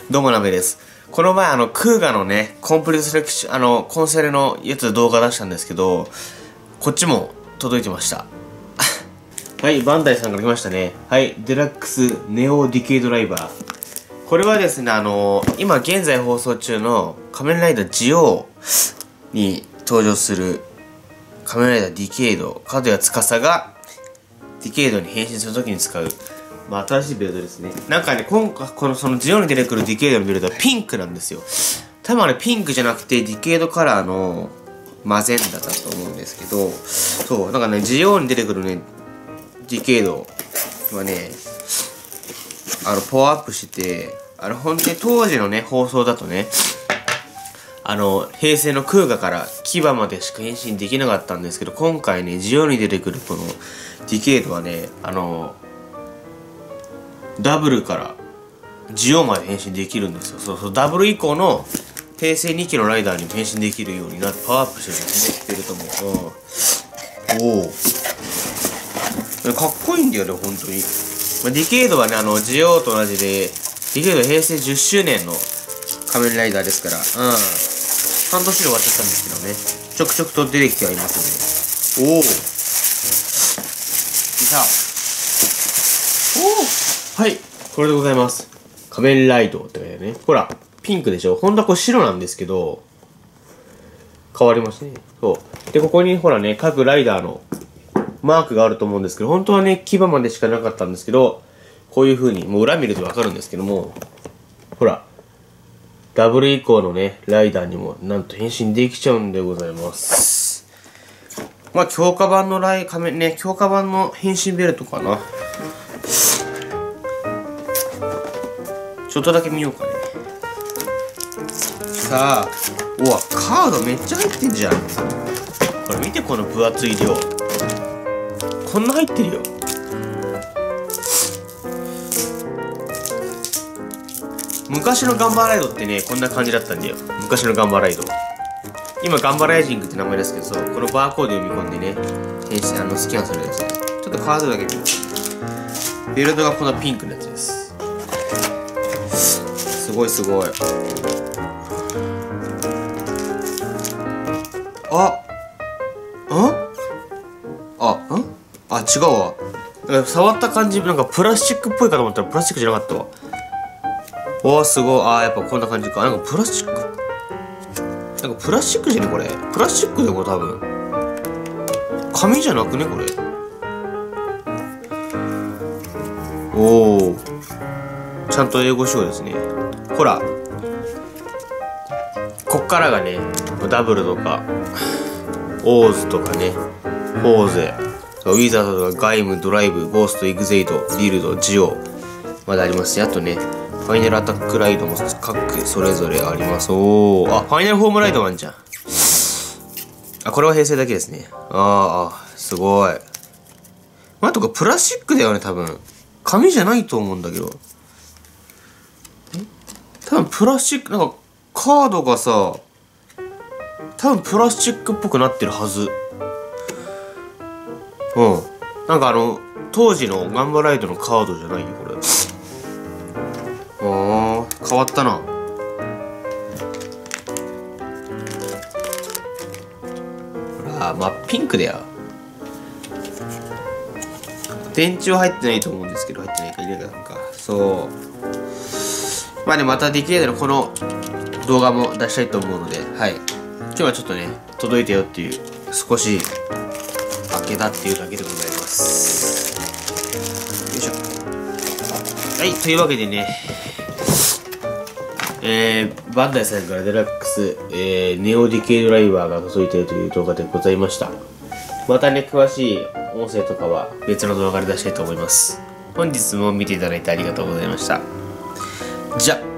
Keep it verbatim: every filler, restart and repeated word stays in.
どうもなべです。この前あのクーガのねコンプリートセレクションあのコンセルのやつで動画出したんですけど、こっちも届いてましたはい、バンダイさんから来ましたね。はい、デラックスネオディケイドライバー。これはですね、あのー、今現在放送中の仮面ライダージオウに登場する仮面ライダーディケイド、角谷司がディケイドに変身するときに使う、まあ、新しいベルトですね。なんかね、今回このそのジオウに出てくるディケイドのベルトはピンクなんですよ。多分あれピンクじゃなくてディケイドカラーのマゼンダだと思うんですけど、そう、なんかね、ジオウに出てくるね、ディケイドはね、あの、パワーアップしてて、あの、本当に当時のね、放送だとね、あの、平成のクーガから牙までしか変身できなかったんですけど、今回ね、ジオウに出てくるこのディケイドはね、あの、ダブルからジオウまで変身できるんですよ。そうそう、ダブル以降の平成にきのライダーにも変身できるようになってパワーアップしてるんですね、ベルトも。うん。おお。かっこいいんだよね、本当に。まあ、ディケイドはね、あの、ジオウと同じで、ディケイド平成じゅっしゅうねんの仮面ライダーですから、うん。半年で終わっちゃったんですけどね。ちょくちょくと出てきてはいますね。おお。いた。おお。はい。これでございます。仮面ライドって書いてあるね。ほら、ピンクでしょ。ほんとはこれ白なんですけど、変わりますね。そう。で、ここにほらね、各ライダーのマークがあると思うんですけど、本当はね、牙までしかなかったんですけど、こういう風に、もう裏見るとわかるんですけども、ほら、ダブル以降のね、ライダーにもなんと変身できちゃうんでございます。まあ、強化版のライ、仮面ね、強化版の変身ベルトかな。ちょっとだけ見ようかね。さあ、うわ、カードめっちゃ入ってんじゃん。これ見て、この分厚い量。こんな入ってるよ。昔のガンバーライドってね、こんな感じだったんだよ。昔のガンバーライド。今、ガンバーライジングって名前ですけど、そう、このバーコード読み込んでね、変身、あの、スキャンするやつ。ちょっとカードだけ見る。ベルトがこのピンクのやつです。すごいすごい。あああんあ、違うわ。触った感じ、なんかプラスチックっぽいかと思ったらプラスチックじゃなかったわ。おー、すごい。あー、やっぱこんな感じか。なんかプラスチック。なんかプラスチックじゃねこれ。プラスチックだよ、これ多分。紙じゃなくねこれ。おー。ちゃんと英語仕様ですね。ほら。こっからがね、ダブルとか、オーズとかね、オーゼ、ウィザードとかガイム、ドライブ、ゴースト、エグゼイド、ビルド、ジオウまでありますし、あとね、ファイナルアタックライドも各それぞれあります。おー、あ、ファイナルフォームライドもあるじゃん。あ、これは平成だけですね。あー、すごい。まあ、とかプラスチックだよね、多分。紙じゃないと思うんだけど。多分プラスチック、なんか、カードがさ、多分プラスチックっぽくなってるはず。うん。なんかあの、当時のガンバライドのカードじゃないよ、これ。あー、変わったな。ほら、真っピンクだよ。電池は入ってないと思うんですけど、入ってないか入れたのか。そう。まあね、またディケイドのこの動画も出したいと思うので、はい。今日はちょっとね、届いたよっていう、少し開けたっていうだけでございます。よいしょ。はい、というわけでね、えー、バンダイさんからデラックス、えー、ネオディケイドライバーが届いているという動画でございました。またね、詳しい音声とかは別の動画で出したいと思います。本日も見ていただいてありがとうございました。じゃ